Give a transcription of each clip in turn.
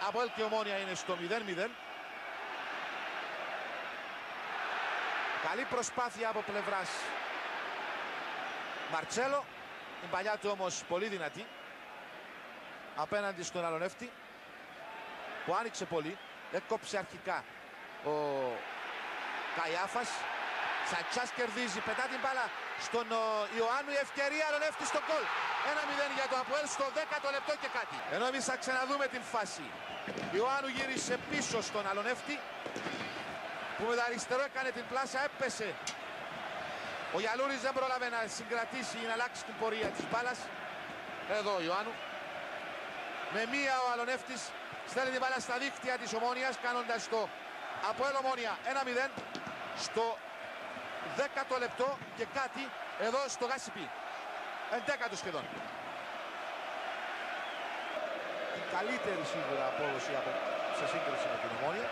ΑΠΟΕΛ και Ομόνια είναι στο 0-0. Καλή προσπάθεια από πλευράς Μαρτσέλο. Η παλιά του όμως πολύ δυνατή απέναντι στον Αλονεύτη που άνοιξε πολύ. Έκοψε αρχικά ο Καϊάφας. Σαντσάς κερδίζει, πετά την μπάλα στον Ιωάννου, η ευκαιρία, Αλονεύτη στο γκολ. 1-0 για το ΑΠΟΕΛ στο 10ο λεπτό και κάτι. Ενώ εμείς θα ξαναδούμε την φάση. Ιωάννου γύρισε πίσω στον Αλονεύτη που με το αριστερό έκανε την πλάσα, έπεσε. Ο Γιαλούρης δεν πρόλαβε να συγκρατήσει ή να αλλάξει την πορεία της μπάλας. Εδώ ο Ιωάννου. Με μία ο Αλονεύτης στέλνει την μπάλα στα δίκτυα της Ομόνιας, κάνοντας το ΑΠΟΕΛ Ομόνια 1-0 στο 10ο λεπτό και κάτι εδώ στο Γάσιπι. 11ο σχεδόν. Η καλύτερη σίγουρα απόδοση σε σύγκριση με την Ομόνια,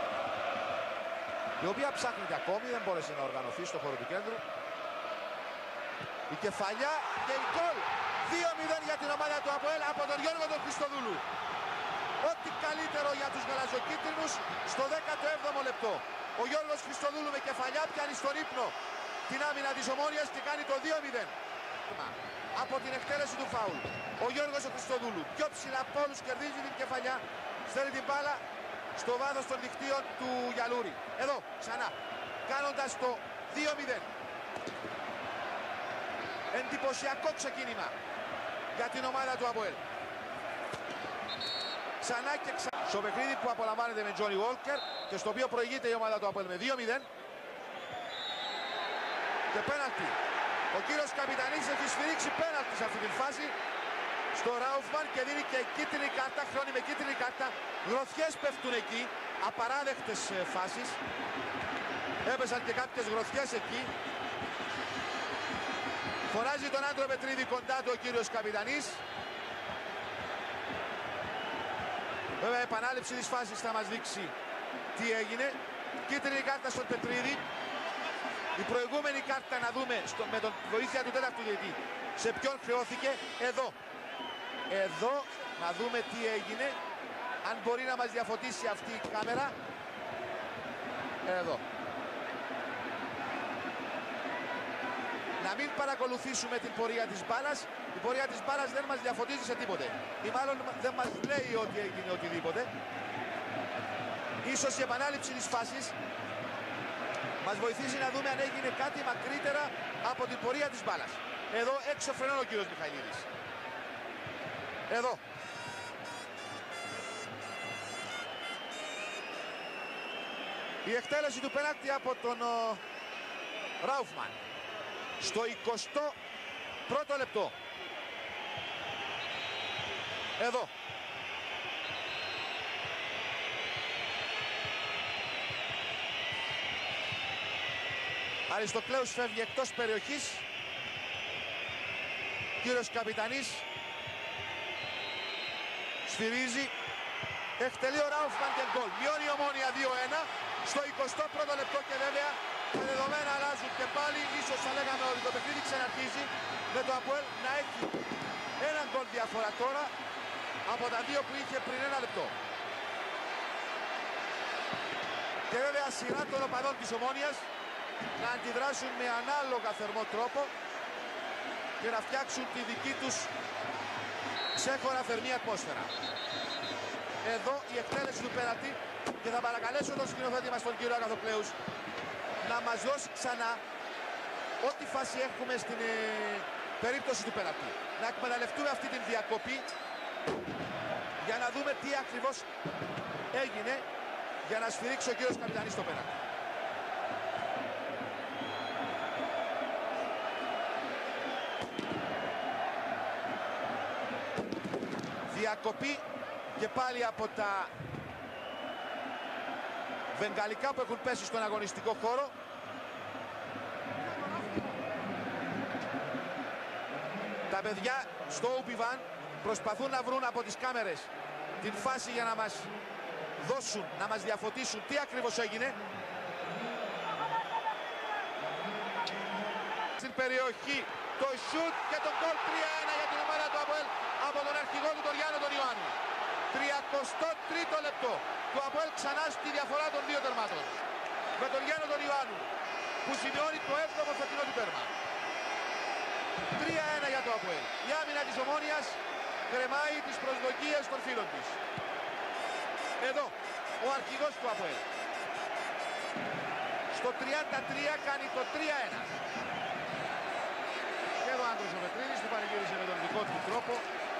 η οποία ψάχνεται ακόμη, δεν μπόρεσε να οργανωθεί στο χώρο του κέντρου. Η κεφαλιά και η γκολ. 2-0 για την ομάδα του ΑΠΟΕΛ από τον Γιώργο τον Χριστοδούλου. Ό,τι καλύτερο για τους γαλαζοκίτρινους στο 17ο λεπτό. Ο Γιώργος Χριστοδούλου με κεφαλιά πιάνει στον ύπνο την άμυνα της Ομόνιας και κάνει το 2-0. Από την εκτέλεση του φάουλ. Ο Γιώργος Χριστοδούλου πιο ψηλά από όλους κερδίζει την κεφαλιά. Στέλνει την μπάλα στο βάθος των δικτύων του Γιαλούρη. Εδώ ξανά κάνοντας το 2-0. Εντυπωσιακό ξεκίνημα για την ομάδα του ΑΠΟΕΛ. Ξανά και ξανά στο παιχνίδι που απολαμβάνεται με Τζόνι Walker και στο οποίο προηγείται η ομάδα του ΑΠΟΕΛ με 2-0. Και πέναλτι. Ο κύριος Καπιτανής έχει σφυρίξει πέναλτι σε αυτή τη φάση στο Ράουφμαν και δίνει και κίτρινη κάρτα, χρώνει με κίτρινη κάρτα. Γροθιές πέφτουν εκεί, απαράδεκτες φάσεις. Έπεσαν και κάποιες γροθιές εκεί. Φωνάζει τον Άντρο Πετρίδη κοντά του ο κύριος Καπιτανής. Βέβαια η επανάληψη της φάσης θα μας δείξει τι έγινε. Κίτρινη κάρτα στον Πετρίδη. Η προηγούμενη κάρτα να δούμε με τον βοήθεια του τέταρτου διαιτητή σε ποιον χρεώθηκε. Εδώ να δούμε τι έγινε. Αν μπορεί να μας διαφωτίσει αυτή η κάμερα. Εδώ. Να μην παρακολουθήσουμε την πορεία της μπάλας. Η πορεία της μπάλας δεν μας διαφωτίζει σε τίποτε. Ή μάλλον δεν μας λέει ότι έγινε οτιδήποτε. Ίσως η επανάληψη της φάσης μας βοηθήσει να δούμε αν έγινε κάτι μακρύτερα από την πορεία της μπάλας. Εδώ έξω φρενών ο κύριος Μιχαηλίδης. Εδώ. Η εκτέλεση του πέναλτι από τον Ράουφμαν. Στο 21ο λεπτό. Εδώ. Αριστοκλέους φεύγει εκτός περιοχής. Κύριος Καπιτανής σφυρίζει. Εκτελεί ο Ράουφμαν και γκολ. Μειώνει η Ομόνια 2-1 στο 21ο λεπτό και βέβαια τα δεδομένα αλλάζουν και πάλι. Ίσως θα λέγαμε ότι το παιχνίδι ξαναρχίζει με το ΑΠΟΕΛ να έχει έναν γκολ διαφορά τώρα από τα δύο που είχε πριν ένα λεπτό. Και βέβαια σειρά των οπαδών της Ομόνιας να αντιδράσουν με ανάλογα θερμό τρόπο και να φτιάξουν τη δική τους ξέχωρα θερμή ατμόσφαιρα. Εδώ η εκτέλεση του πέναλτι και θα παρακαλέσω τον σκηνοθέτη μας τον κύριο Αγαθοκλέους να μας δώσει ξανά ό,τι φάση έχουμε στην περίπτωση του πέναλτι. Να εκμεταλλευτούμε αυτή την διακοπή για να δούμε τι ακριβώς έγινε για να σφυρίξει ο κύριος Καπιτανής το πέναλτι. Διακοπή και πάλι από τα βενγαλικά που έχουν πέσει στον αγωνιστικό χώρο. Τα παιδιά στο Ουπιβάν προσπαθούν να βρουν από τις κάμερες την φάση για να μας δώσουν, να μας διαφωτίσουν τι ακριβώς έγινε. Στην περιοχή το σουτ και το γκολ 3-1 για την ομάδα του ΑΠΟΕΛ από τον αρχηγό του τον Γιάννο τον Ιωάννου. 33ο λεπτό. Το ΑΠΟΕΛ ξανά στη διαφορά των δύο τερμάτων. Με τον Γιάννο τον Ιωάννου που σημειώνει το 7ο φετινό του τέρμα. 3-1 για το ΑΠΟΕΛ. Η άμυνα της Ομόνοιας κρεμάει τις προσδοκίες των φίλων της. Εδώ ο αρχηγός του ΑΠΟΕΛ. Στο 33 κάνει το 3-1. Και εδώ ο Άντρος ο Πετρίδης του πανηγύρισε με τον δικό του τρόπο.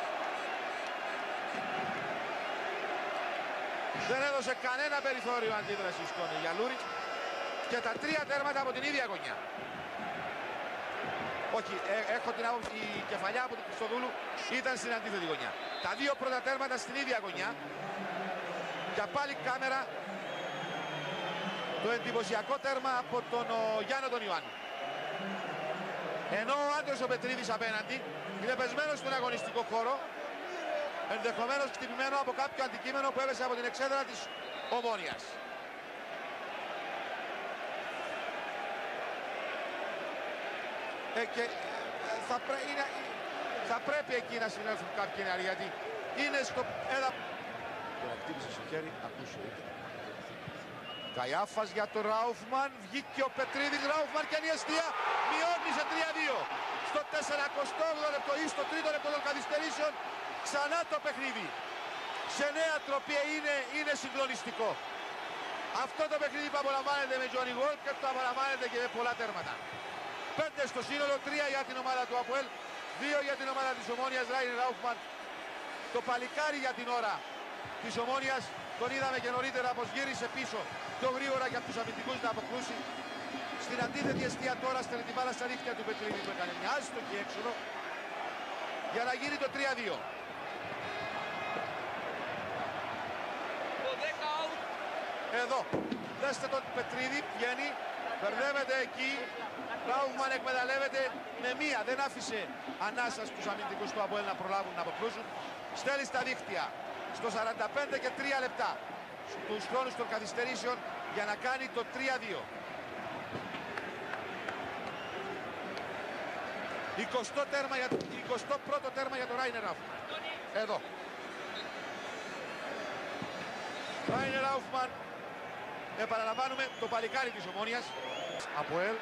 Δεν έδωσε κανένα περιθώριο αντίδραση στον Γιαλούρη. Και τα τρία τέρματα από την ίδια γωνιά. Όχι, έχω την άποψη, η κεφαλιά από τον Χριστοδούλου ήταν στην αντίθετη γωνιά. Τα δύο πρώτα τέρματα στην ίδια γωνιά. Και πάλι κάμερα το εντυπωσιακό τέρμα από τον Γιάννο τον Ιωάννου. Ενώ ο Άντρος ο Πετρίδης απέναντι είναι πεσμένος στον αγωνιστικό χώρο, ενδεχομένως χτυπημένο από κάποιο αντικείμενο που έβεσε από την εξέδρα της Ομόνοιας. Και θα πρέπει εκεί να συνέλθουν κάποιοι νεαροί, γιατί είναι στο έδαφος. Τον χτύπησε στο χέρι, ακούσε. Καϊάφας για τον Ράουφμαν, βγήκε ο Πετρίδης, Ράουφμαν και η αιστεία μειώνει σε 3-2. Στο 48ο λεπτό ή στο 3ο λεπτό των καθυστερήσεων ξανά το παιχνίδι. Σε νέα τροπή είναι συγκλονιστικό. Αυτό το παιχνίδι που απολαμβάνεται με Τζόνι Γουόλκερ το απολαμβάνεται και με πολλά τέρματα. 5 στο σύνολο, 3 για την ομάδα του ΑΠΟΕΛ, 2 για την ομάδα της Ομόνοιας, Ράιν Ράουφμαν. Το παλικάρι για την ώρα της Ομόνοιας, τον είδαμε και νωρίτερα πως γύρισε πίσω πιο γρήγορα για τους αμυντικούς να αποκρούσει. Στην αντίθετη αιστεία τώρα στέλνει την μπάλα στα δίχτυα του Πετρίδη που έκανε μια άστοχη έξοδο για να γίνει το 3-2. Εδώ, δέστε τον Πετρίδη, βγαίνει, μπερδεύεται εκεί. Ράουφμαν εκμεταλλεύεται με μία, δεν άφησε ανάσα στους αμυντικούς του ΑΠΟΕΛ να προλάβουν να αποκρούσουν. Στέλνει στα δίχτυα στο 45 και 3 λεπτά στους χρόνους των καθυστερήσεων για να κάνει το 3-2. 21ο τέρμα για τον Ράινερ Ράουφμαν. Εδώ. Ράινερ Ράουφμαν, επαναλαμβάνουμε, το παλικάρι της Ομόνοιας. ΑΠΟΕΛ.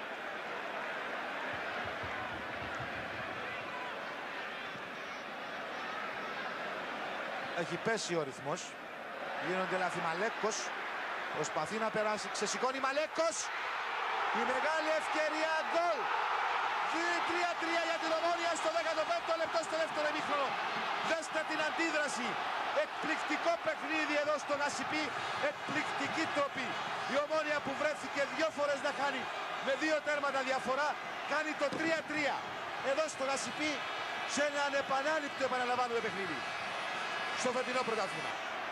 Έχει πέσει ο ρυθμός. Γίνονται λάθη. Μαλέκος προσπαθεί να περάσει. Ξεσηκώνει Μαλέκος. Η μεγάλη ευκαιρία γκολ. 3-3 για την Ομόνια στο 15ο λεπτό στο δεύτερο ημίχρονο. Δέστε την αντίδραση. Εκπληκτικό παιχνίδι εδώ στο Γασιπί. Εκπληκτική τροπή. Η Ομόνια που βρέθηκε 2 φορές να χάνει με 2 τέρματα διαφορά κάνει το 3-3. Εδώ στο Γασιπί σε ένα ανεπανάληπτο επαναλαμβάνουμε παιχνίδι. Στο φετινό πρωτάθλημα.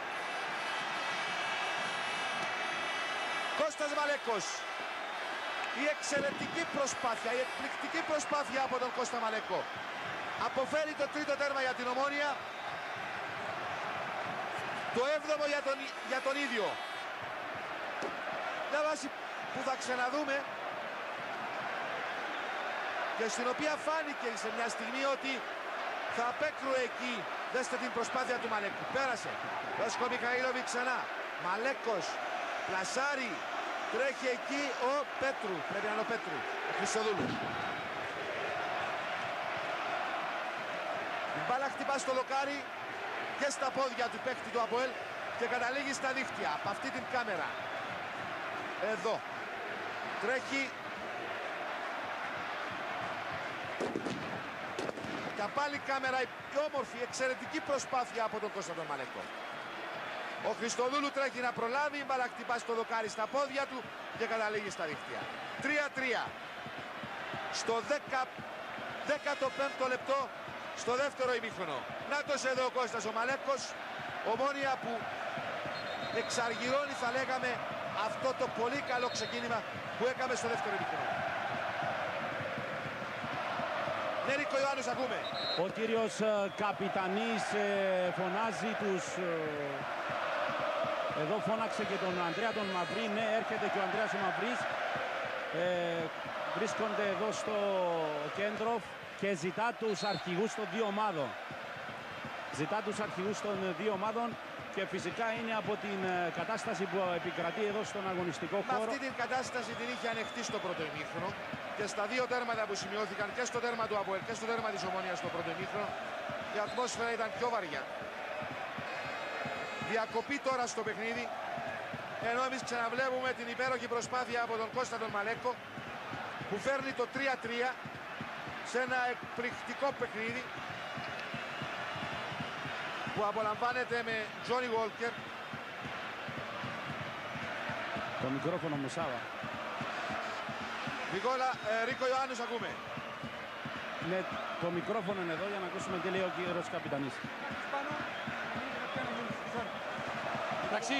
Κώστας Μαλέκος. Η εξαιρετική προσπάθεια, η εκπληκτική προσπάθεια από τον Κώστα Μαλέκο. Αποφέρει το τρίτο τέρμα για την Ομόνια. Το 7ο για τον ίδιο. Μια βάση που θα ξαναδούμε και στην οποία φάνηκε σε μια στιγμή ότι θα απέκρουε εκεί. Δέστε την προσπάθεια του Μαλέκου. Πέρασε. Βάσκο Μιχαήλοβιτ ξανά. Μαλέκος. Πλασάρι. Τρέχει εκεί ο Πέτρου. Πρέπει να είναι ο Πέτρου. Ο Χριστοδούλου. Η μπάλα χτυπά στο δοκάρι και στα πόδια του παίκτη του ΑΠΟΕΛ και καταλήγει στα δίχτυα από αυτή την κάμερα. Εδώ. Τρέχει. Και πάλι κάμερα, η όμορφη, εξαιρετική προσπάθεια από τον Κώστα τον Μαλέκο. Ο Χριστοδούλου τρέχει να προλάβει, η μπάλα χτυπά στο δοκάρι στα πόδια του και καταλήγει στα δίχτυα. 3-3. Στο 15ο λεπτό, στο δεύτερο ημίχρονο. Νάτος εδώ ο Κώστας ο Μαλέκος. Ομόνια που εξαργυρώνει, θα λέγαμε, αυτό το πολύ καλό ξεκίνημα που έκαμε στο δεύτερο ημίχρονο. Ναι, Νίκο Ιωάννους, ακούμε. Ο κύριος καπιτανής φωνάζει τους... Εδώ φώναξε και τον Ανδρέα τον Μαυρί. Ναι, έρχεται και ο Ανδρέας ο Μαυρής. Βρίσκονται εδώ στο κέντρο και ζητά τους αρχηγούς των δύο ομάδων. ζητά τους αρχηγούς των δύο ομάδων και φυσικά είναι από την κατάσταση που επικρατεί εδώ στον αγωνιστικό Με χώρο. αυτή την κατάσταση την είχε ανεχτεί στο πρώτο ημίχρονο και στα δύο τέρματα που σημειώθηκαν και στο τέρμα του ΑΠΟΕΛ και στο τέρμα της Ομόνιας στο πρώτο ημίχρονο η ατμόσφαιρα ήταν πιο βαριά. Διακοπή τώρα στο παιχνίδι, ενώ εμείς ξαναβλέπουμε την υπέροχη προσπάθεια από τον Κώστα τον Μαλέκο που φέρνει το 3-3 σε ένα εκπληκτικό παιχνίδι που απολαμβάνεται με Τζόνι Βόλκερ. Το μικρόφωνο μου Σάβα. Ρίκο Ιωάννους ακούμε. Ναι, το μικρόφωνο είναι εδώ για να ακούσουμε τι λέει ο κύριος καπιτανής. Εντάξει.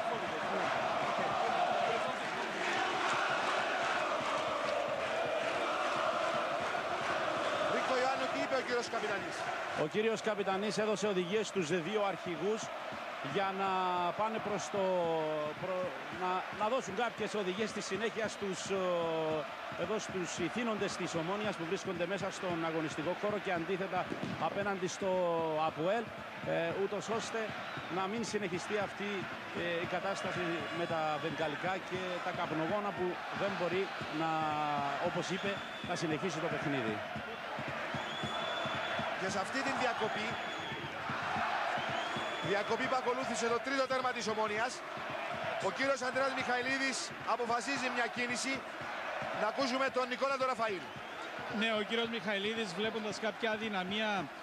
Ρίκο Ιωάννου, τι είπε ο κύριος καπιτανής? Ο κύριος καπιτανής έδωσε οδηγίες στους δύο αρχηγούς για να πάνε προς το... να δώσουν κάποιες οδηγίες στη συνέχεια εδώ στους ηθήνοντες της Ομόνιας που βρίσκονται μέσα στον αγωνιστικό χώρο και αντίθετα απέναντι στο ΑΠΟΕΛ, ούτως ώστε να μην συνεχιστεί αυτή η κατάσταση με τα βενγκαλικά και τα καπνογόνα που δεν μπορεί να, όπως είπε, να συνεχίσει το παιχνίδι. Και σε αυτή την διακοπή που ακολούθησε το τρίτο τέρμα της Ομόνιας, ο κύριος Ανδρέας Μιχαηλίδης αποφασίζει μια κίνηση. Να ακούσουμε τον Νικόλα τον Ραφαήλ. Ναι, ο κύριος Μιχαηλίδης, βλέποντας κάποια αδυναμία